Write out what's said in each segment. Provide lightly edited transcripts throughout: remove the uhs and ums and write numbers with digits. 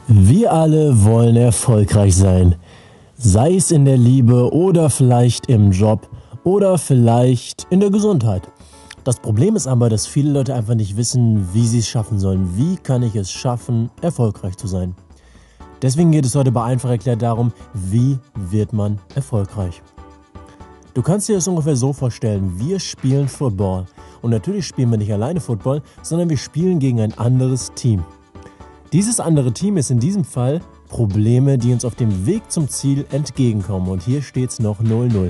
Wir alle wollen erfolgreich sein, sei es in der Liebe oder vielleicht im Job oder vielleicht in der Gesundheit. Das Problem ist aber, dass viele Leute einfach nicht wissen, wie sie es schaffen sollen. Wie kann ich es schaffen, erfolgreich zu sein? Deswegen geht es heute bei Einfach erklärt darum, wie wird man erfolgreich? Du kannst dir das ungefähr so vorstellen, wir spielen Football. Und natürlich spielen wir nicht alleine Football, sondern wir spielen gegen ein anderes Team. Dieses andere Team ist in diesem Fall Probleme, die uns auf dem Weg zum Ziel entgegenkommen. Und hier steht es noch 0-0.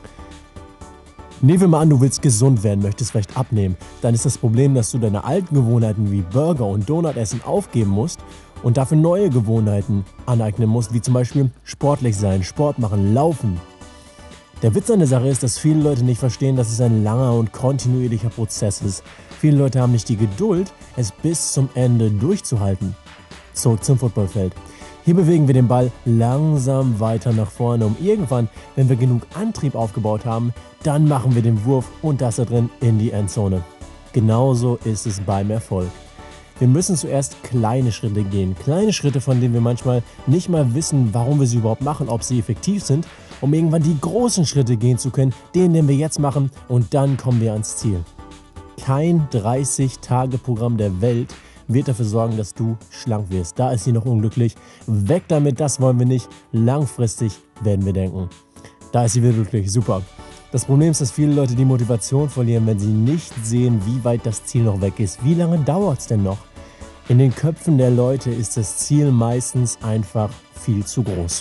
Nehmen wir mal an, du willst gesund werden, möchtest vielleicht abnehmen. Dann ist das Problem, dass du deine alten Gewohnheiten wie Burger und Donutessen aufgeben musst und dafür neue Gewohnheiten aneignen musst, wie zum Beispiel sportlich sein, Sport machen, laufen. Der Witz an der Sache ist, dass viele Leute nicht verstehen, dass es ein langer und kontinuierlicher Prozess ist. Viele Leute haben nicht die Geduld, es bis zum Ende durchzuhalten. Zurück zum Footballfeld. Hier bewegen wir den Ball langsam weiter nach vorne, um irgendwann, wenn wir genug Antrieb aufgebaut haben, dann machen wir den Wurf und das da drin in die Endzone. Genauso ist es beim Erfolg. Wir müssen zuerst kleine Schritte gehen. Kleine Schritte, von denen wir manchmal nicht mal wissen, warum wir sie überhaupt machen, ob sie effektiv sind, um irgendwann die großen Schritte gehen zu können, den wir jetzt machen, und dann kommen wir ans Ziel. Kein 30-Tage-Programm der Welt wird dafür sorgen, dass du schlank wirst. Da ist sie noch unglücklich. Weg damit, das wollen wir nicht. Langfristig werden wir denken. Da ist sie wieder glücklich. Super. Das Problem ist, dass viele Leute die Motivation verlieren, wenn sie nicht sehen, wie weit das Ziel noch weg ist. Wie lange dauert es denn noch? In den Köpfen der Leute ist das Ziel meistens einfach viel zu groß.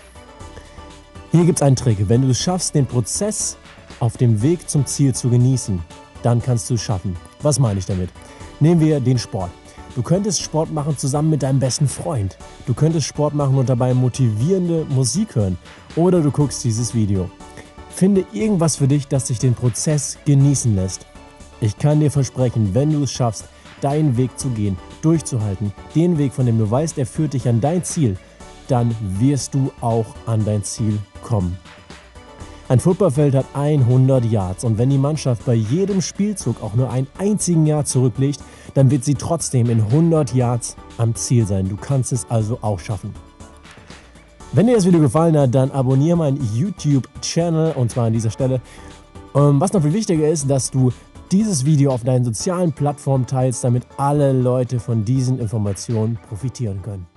Hier gibt es einen Trick. Wenn du es schaffst, den Prozess auf dem Weg zum Ziel zu genießen, dann kannst du es schaffen. Was meine ich damit? Nehmen wir den Sport. Du könntest Sport machen zusammen mit deinem besten Freund. Du könntest Sport machen und dabei motivierende Musik hören. Oder du guckst dieses Video. Finde irgendwas für dich, das dich den Prozess genießen lässt. Ich kann dir versprechen, wenn du es schaffst, deinen Weg zu gehen, durchzuhalten, den Weg, von dem du weißt, er führt dich an dein Ziel, dann wirst du auch an dein Ziel kommen. Ein Footballfeld hat 100 Yards und wenn die Mannschaft bei jedem Spielzug auch nur einen einzigen Yard zurücklegt, dann wird sie trotzdem in 100 Yards am Ziel sein. Du kannst es also auch schaffen. Wenn dir das Video gefallen hat, dann abonniere meinen YouTube-Channel, und zwar an dieser Stelle. Was noch viel wichtiger ist, dass du dieses Video auf deinen sozialen Plattformen teilst, damit alle Leute von diesen Informationen profitieren können.